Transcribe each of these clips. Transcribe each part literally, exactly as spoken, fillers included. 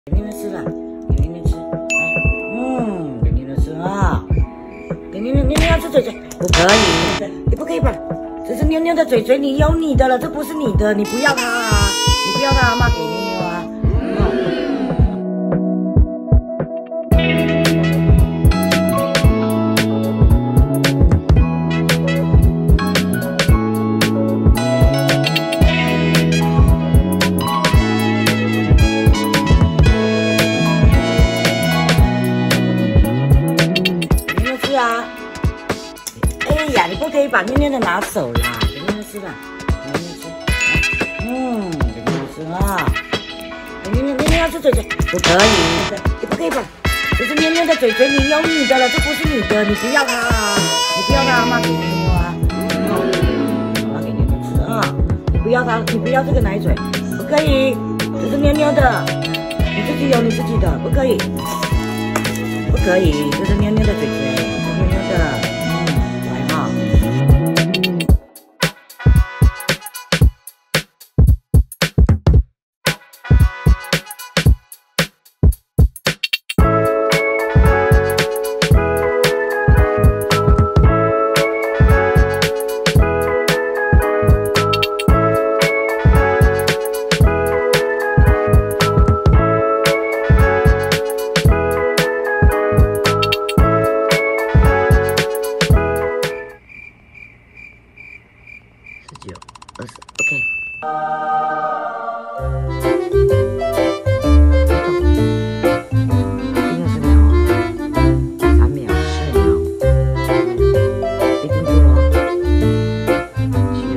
给妞妞吃了，给妞妞吃，来，嗯，给妞妞吃啊，给妞妞，妞妞要吃嘴嘴，不可以，你不可以把，这是妞妞的嘴嘴，你有你的了，这不是你的，你不要它啊，你不要它，妈给妞妞啊。哎呀，你不可以把妞妞的拿走啦，给妞妞吃吧，给妞妞吃，嗯，给妞妞吃啊，给妞妞，妞妞要吃嘴嘴，不可以，你不可以把，这是妞妞的嘴嘴，你有你的了，这不是你的，你不要它啊，你不要它，妈给妞妞啊，妈给妞妞吃啊，你不要它，你不要这个奶嘴，不可以，这是妞妞的，你自己有你自己的，不可以，不可以，这是妞妞的嘴嘴，这是妞妞的。十九、二十 ，OK。定二十秒哦，三秒、四秒，别定住了哦。九、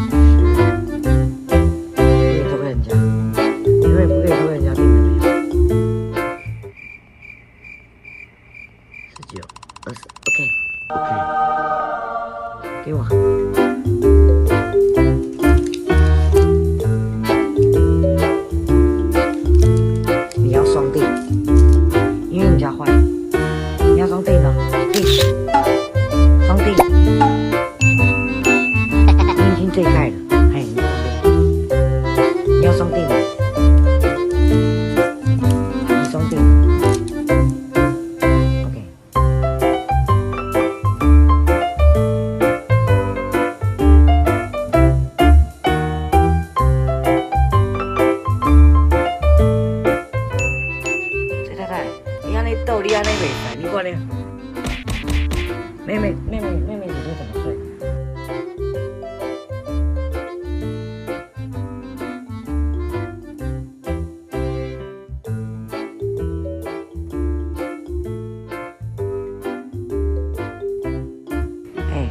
十，不可以偷看人家，因为不可以偷人家定的没有。十九、二十 ，OK，OK，给我。双定，因为你家坏，你要双定的，定，双定，你已经最盖了，哎，你双定，你要双定的，你双定 ，OK。你安尼逗，你安尼袂使，你看咧。妹妹，妹妹，妹妹姐姐怎么睡？哎，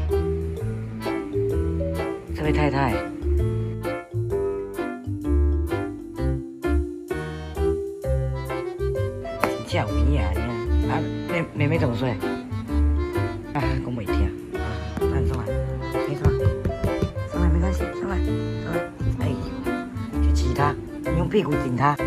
这位太太。真有病啊！你啊，妹妹妹怎么睡？啊，讲袂听啊！那你上来，你上来，上来没关系，上来，上来。哎呦，去挤他，你用屁股顶他。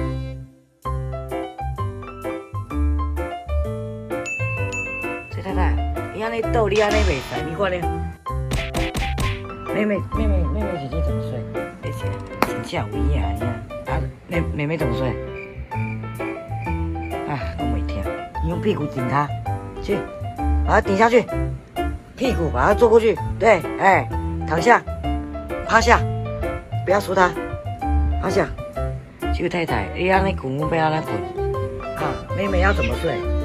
崔太太，你安尼逗，你安尼袂使，你看咧。妹妹妹妹妹妹姐姐怎么睡？别起来，真有病啊！你啊，妹妹妹怎么睡？啊，我没听，你用屁股顶他，去，把他顶下去，屁股把他坐过去，对，哎，躺下，趴下，不要输他，趴下。这个太太，你安尼滚，我不要安尼滚。啊，妹妹要怎么睡？